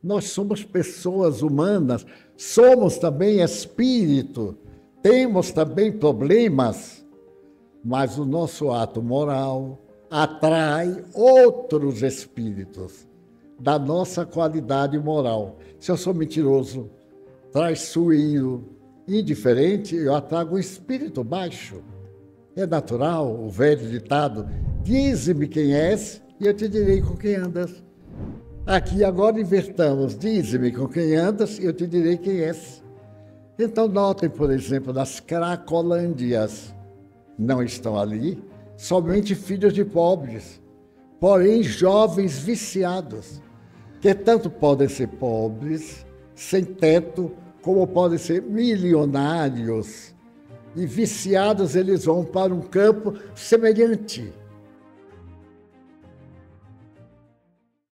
Nós somos pessoas humanas, somos também espírito, temos também problemas, mas o nosso ato moral atrai outros espíritos da nossa qualidade moral. Se eu sou mentiroso, traiçoeiro, indiferente, eu atrago um espírito baixo. É natural, o velho ditado, dize-me quem és e eu te direi com quem andas. Aqui agora invertamos, dize-me com quem andas e eu te direi quem és. Então notem, por exemplo, nas Cracolândias, não estão ali somente filhos de pobres, porém jovens viciados, que tanto podem ser pobres, sem teto, como podem ser milionários. E viciados eles vão para um campo semelhante